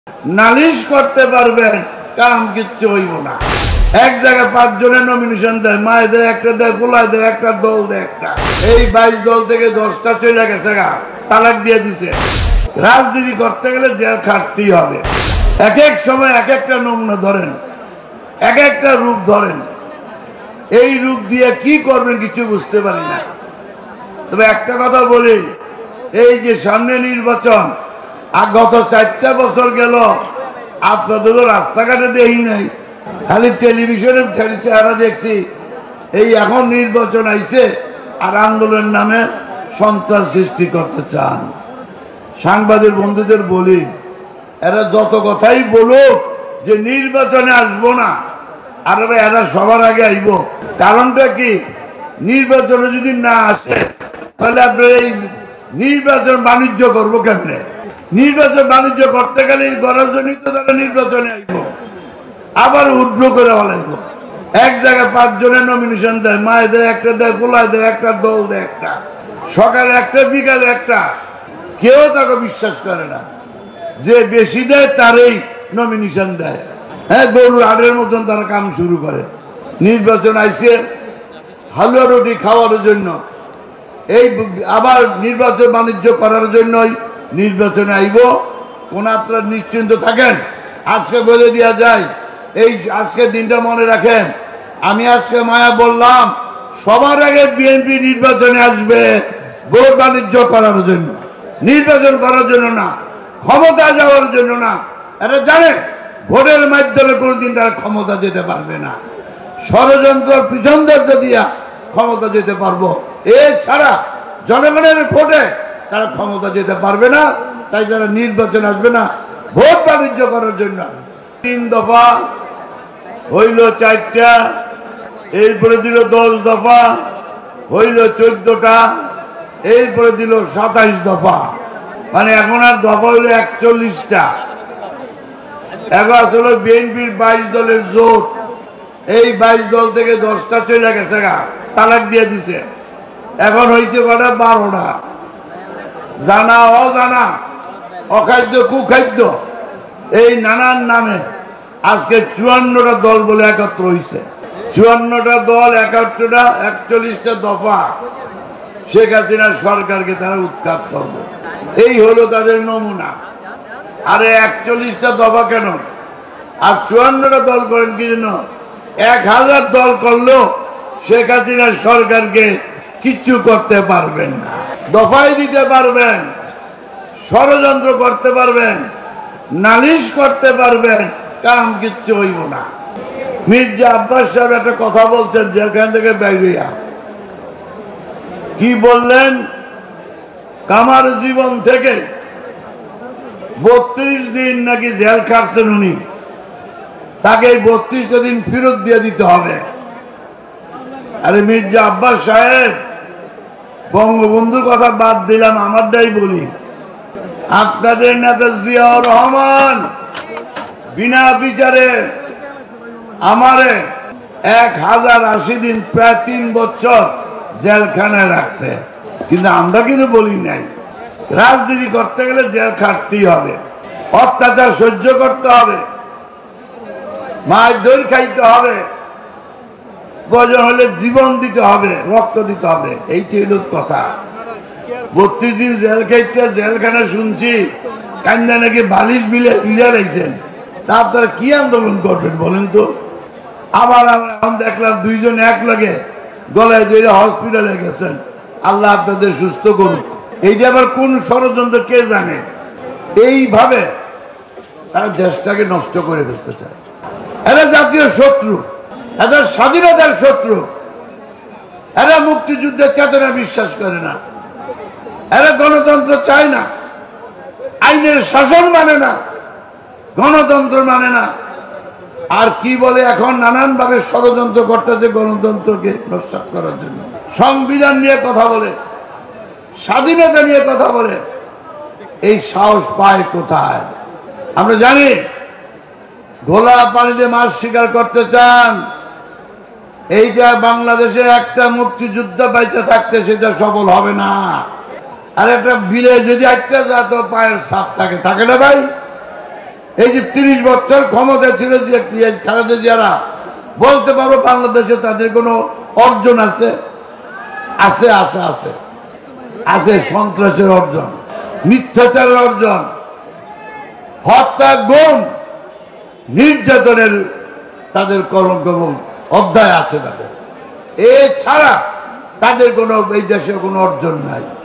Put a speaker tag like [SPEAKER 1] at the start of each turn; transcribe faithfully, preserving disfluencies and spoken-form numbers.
[SPEAKER 1] নালিশ করতে পারবেন, কাম কিচ্ছু হইব না। এক জায়গায় পাঁচ জনের নমিনেশন দেয়, মায়েদের একটা দেয়, পোলাদের একটা, দল দেয় একটা। এই বাইশ দল থেকে দশটা চলে গেছে গা, তালাক দিয়ে দিছে। রাজনীতি করতে গেলে জেল খাটতেই হবে। এক এক সময় এক একটা নমুনা ধরেন, এক একটা রূপ ধরেন। এই রূপ দিয়ে কি করবেন কিছু বুঝতে পারি না। তবে একটা কথা বলি, এই যে সামনে নির্বাচন, আর গত চারটা বছর গেল আপনাদেরও রাস্তাঘাটে দেখি নাই, খালি টেলিভিশনে চেহারা দেখছি। এই এখন নির্বাচন আইছে আর আন্দোলনের নামে সন্ত্রাস সৃষ্টি করতে চান। সাংবাদিক বন্ধুদের বলি, এরা যত কথাই বলুক যে নির্বাচনে আসবো না, আর এরা সবার আগে আইব। কারণটা কি? নির্বাচনে যদি না আসে তাহলে আপনার এই নির্বাচন বাণিজ্য করবো কেমনে? নির্বাচন বাণিজ্য করতে গেলে গড়ার জন্যই তো তারা নির্বাচনে আইব, আবার উদ্র করে বলাইব। এক জায়গায় পাঁচ জনের নমিনেশন দেয়, মায়েদের একটা দেয়, পোলাদের একটা, দল দেয় একটা। সকালে একটা, বিকালে একটা। কেউ তাকে বিশ্বাস করে না। যে বেশি দেয় তারই নমিনেশন দেয়। হ্যাঁ, গরুর হাড়ের মতন তারা কাম শুরু করে। নির্বাচন আইছে হালুয়া রুটি খাওয়ার জন্য, এই আবার নির্বাচন বাণিজ্য করার জন্যই নির্বাচনে আইব। কোন আপনারা নিশ্চিন্ত থাকেন, আজকে বলে দেওয়া যায়, এই আজকে দিনটা মনে রাখেন। আমি আজকে মায়া বললাম, সবার আগে বিএনপি নির্বাচনে আসবে ভোট বাণিজ্য করার জন্য, নির্বাচন করার জন্য না, ক্ষমতা যাওয়ার জন্য না। এটা জানে ভোটের মাধ্যমে কোনোদিন তারা ক্ষমতা যেতে পারবে না। ষড়যন্ত্র পিছন ধরতে দিয়া ক্ষমতা যেতে পারবো, এছাড়া জনগণের ভোটে তারা ক্ষমতা যেতে পারবে না। তাই তারা নির্বাচন আসবে না ভোট বাণিজ্য করার জন্য। তিন দফা হইল চারটা, এরপরে দিল দশ দফা, হইল চোদ্দটা, এরপরে দিল সাতাইশ দফা। মানে এখন আর দফা হইল একচল্লিশটা। এখন আসলে বিএনপির বাইশ দলের জোট, এই বাইশ দল থেকে দশটা চলে গেছে গা, তালাক দিয়ে দিছে। এখন হয়েছে কটা? বারোটা। জানা অজানা, অখাদ্য কুখাদ্য, এই নানান নামে আজকে চুয়ান্নটা দল বলে একত্র হয়েছে। চুয়ান্নটা দল, একাত্তরটা, একচল্লিশটা দফা শেখ হাসিনার সরকারকে তারা উৎখাত করবে, এই হলো তাদের নমুনা। আরে একচল্লিশটা দফা কেন আর চুয়ান্নটা দল করেন কি জন্য? এক হাজার দল করলেও শেখ হাসিনার সরকারকে কিচ্ছু করতে পারবেন না। দফাই দিতে পারবেন, ষড়যন্ত্র করতে পারবেন, নালিশ করতে পারবেন, কাম কিচ্ছু হইব না। মির্জা আব্বাস সাহেব একটা কথা বলছেন যেখান থেকে বাইরিয়া, কি বললেন? কামার জীবন থেকে বত্রিশ দিন নাকি জেল খাটছেন উনি, তাকে এই বত্রিশটা দিন ফেরত দিয়ে দিতে হবে। আরে মির্জা আব্বাস সাহেব, বঙ্গবন্ধুর কথা বাদ দিলাম, আমারটাই বলি। আপনাদের নেতা জিয়াউর রহমান বিনা বিচারে আমারে এক হাজার আশি দিন, প্রায় তিন বছর জেলখানায় রাখছে, কিন্তু আমরা কিন্তু বলি নাই। রাজনীতি করতে গেলে জেল খাটতেই হবে, অত্যাচার সহ্য করতে হবে, মারধর খাইতে হবে, প্রয়োজন হলে জীবন দিতে হবে, রক্ত দিতে হবে। এইটি হল কথা। বত্রিশ দিন জেল খাইতে, জেলখানা শুনছি কান্দা নাকি বালিশ বিলে ভিজা লাগছেন। তা আপনারা কি আন্দোলন করবেন বলেন তো? আবার আমরা এখন দেখলাম দুইজন এক লাগে গলায় ধরে হসপিটালে গেছেন। আল্লাহ আপনাদের সুস্থ করুন। এইটা আবার কোন ষড়যন্ত্র কে জানে? এইভাবে তারা দেশটাকে নষ্ট করে ফেলতে চায়। এরা জাতীয় শত্রু, এরা স্বাধীনতার শত্রু, এরা মুক্তিযুদ্ধের চেতনা বিশ্বাস করে না, এরা গণতন্ত্র চায় না, আইনের শাসন মানে না, গণতন্ত্র মানে না। আর কি বলে এখন নানান ভাবে ষড়যন্ত্র করতেছে গণতন্ত্রকে নস্যাৎ করার জন্য। সংবিধান নিয়ে কথা বলে, স্বাধীনতা নিয়ে কথা বলে, এই সাহস পায় কোথায়? আমরা জানি ঘোলা পানিতে মাছ শিকার করতে চান, এইটা বাংলাদেশে একটা মুক্তিযুদ্ধ বাইতে থাকতে সেটা সফল হবে না। আর একটা বিলে যদি একটা জাত পায়ের ছাপ থাকে, থাকে না ভাই? এই যে তিরিশ বছর ক্ষমতা ছিল যে খালেদা জিয়ারা, বলতে পারবো বাংলাদেশে তাদের কোনো অর্জন আছে? আছে আছে আছে আছে সন্ত্রাসের অর্জন, মিথ্যাচারের অর্জন, হত্যা, গুম, নির্যাতনের তাদের কলঙ্ক এবং অধ্যায় আছে তাদের। এছাড়া তাদের কোনো এই দেশে কোনো অর্জন নাই।